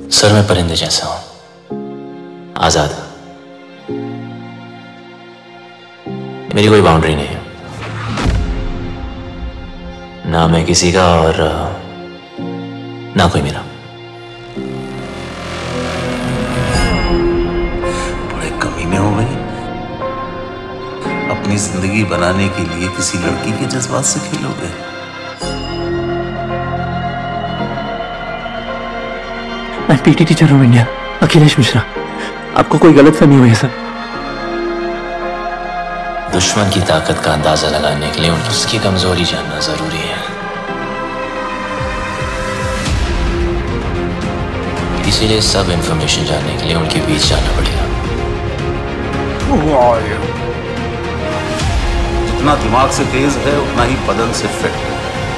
Sir मैं परिंदे जैसा हूं, आजाद। मेरी कोई बाउंड्री नहीं है, ना मैं किसी का और ना कोई मेरा। बड़े कमीने हो गए, अपनी जिंदगी बनाने के लिए किसी लड़की के जज्बात से खेलोगे। मैं पीटी टीचर हूँ इंडिया, अखिलेश मिश्रा। आपको कोई गलतफहमी हुई है सर? दुश्मन की ताकत का अंदाजा लगाने के लिए उसकी कमजोरी जानना जरूरी है। इसीलिए सब इंफॉर्मेशन जानने के लिए उनके बीच जाना पड़ेगा। जितना दिमाग से तेज है उतना ही बदन से फिट है।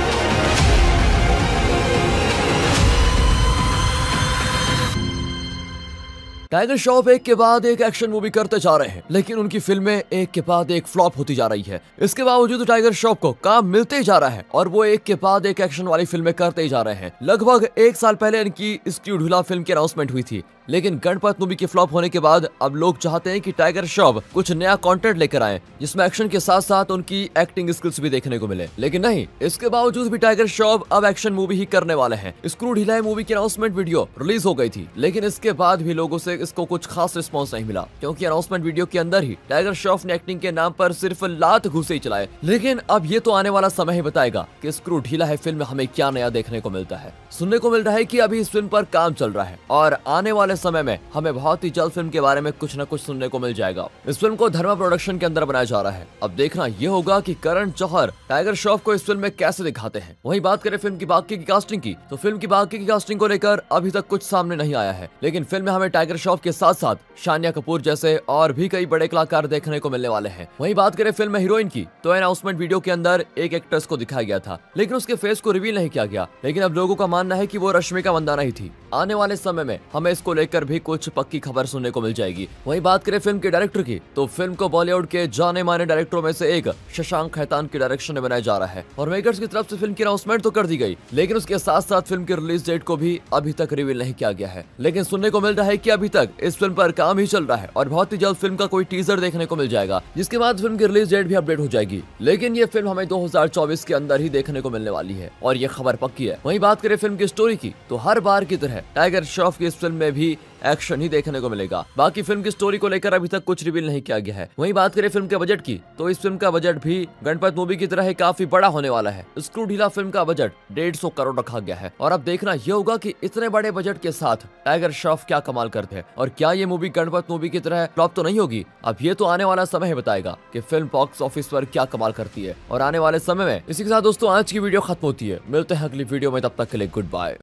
टाइगर श्रॉफ एक के बाद एक एक्शन मूवी करते जा रहे हैं, लेकिन उनकी फिल्में एक के बाद एक फ्लॉप होती जा रही है। इसके बावजूद टाइगर श्रॉफ को काम मिलते ही जा रहा है और वो एक के बाद एक एक्शन वाली फिल्में करते ही जा रहे हैं। लगभग एक साल पहले इनकी स्क्रू ढीला फिल्म की अनाउंसमेंट हुई थी, लेकिन गणपत मूवी के फ्लॉप होने के बाद अब लोग चाहते हैं कि टाइगर श्रॉफ कुछ नया कंटेंट लेकर आए, जिसमें एक्शन के साथ साथ उनकी एक्टिंग स्किल्स भी देखने को मिले। लेकिन नहीं, इसके बावजूद भी टाइगर श्रॉफ अब एक्शन मूवी ही करने वाले हैं। स्क्रू ढीला मूवी की अनाउंसमेंट वीडियो रिलीज हो गई थी, लेकिन इसके बाद भी लोगों से इसको कुछ खास रिस्पॉन्स नहीं मिला, क्योंकि अनाउंसमेंट वीडियो के अंदर ही टाइगर श्रॉफ ने एक्टिंग के नाम पर सिर्फ लात घूसे ही चलाए। लेकिन अब ये तो आने वाला समय ही बताएगा कि स्क्रू ढीला है फिल्म में हमें क्या नया देखने को मिलता है। सुनने को मिल रहा है कि अभी इस फिल्म पर काम चल रहा है और आने वाले समय में हमें बहुत ही जल्द फिल्म के बारे में कुछ न कुछ सुनने को मिल जाएगा। इस फिल्म को धर्मा प्रोडक्शन के अंदर बनाया जा रहा है। अब देखना ये होगा कि करण जौहर टाइगर श्रॉफ को इस फिल्म में कैसे दिखाते हैं। वहीं बात करें फिल्म की बाकी की कास्टिंग की, तो फिल्म की बाकी की कास्टिंग को लेकर अभी तक कुछ सामने नहीं आया है, लेकिन फिल्म में हमें टाइगर श्रॉफ के साथ साथ शानिया कपूर जैसे और भी कई बड़े कलाकार देखने को मिलने वाले हैं। वहीं बात करें फिल्म में हीरोइन की, तो अनाउंसमेंट वीडियो के अंदर एक एक्ट्रेस को दिखाया गया था, लेकिन उसके फेस को रिवील नहीं किया गया। लेकिन अब लोगों का मानना है कि वो रश्मिका मंदाना ही थी। आने वाले समय में हमें इसको लेकर भी कुछ पक्की खबर सुनने को मिल जाएगी। वहीं बात करें फिल्म के डायरेक्टर की, तो फिल्म को बॉलीवुड के जाने माने डायरेक्टरों में से एक शशांक खैतान की डायरेक्शन में बनाया जा रहा है और मेकर्स की तरफ से फिल्म की अनाउंसमेंट तो कर दी गई, लेकिन उसके साथ साथ फिल्म की रिलीज डेट को भी अभी तक रिवील नहीं किया गया है। लेकिन सुनने को मिल रहा है कि अभी तक इस फिल्म पर काम ही चल रहा है और बहुत ही जल्द फिल्म का कोई टीजर देखने को मिल जाएगा, जिसके बाद फिल्म की रिलीज डेट भी अपडेट हो जाएगी। लेकिन ये फिल्म हमें 2024 के अंदर ही देखने को मिलने वाली है और ये खबर पक्की है। वहीं बात करें फिल्म की स्टोरी की, तो हर बार की तरह टाइगर श्रॉफ की इस फिल्म में भी एक्शन ही देखने को मिलेगा। बाकी फिल्म की स्टोरी को लेकर अभी तक कुछ रिवील नहीं किया गया है। वहीं बात करें फिल्म के बजट की, तो इस फिल्म का बजट भी गणपत मूवी की तरह ही काफी बड़ा होने वाला है। स्क्रू ढीला फिल्म का बजट 150 करोड़ रखा गया है और अब देखना यह होगा कि इतने बड़े बजट के साथ टाइगर श्रॉफ क्या कमाल करते हैं और क्या ये मूवी गणपत मूवी की तरह फ्लॉप तो नहीं होगी। अब ये तो आने वाला समय ही बताएगा कि फिल्म बॉक्स ऑफिस पर क्या कमाल करती है और आने वाले समय में। इसी के साथ दोस्तों आज की वीडियो खत्म होती है, मिलते हैं अगली वीडियो में, तब तक के लिए गुड बाय।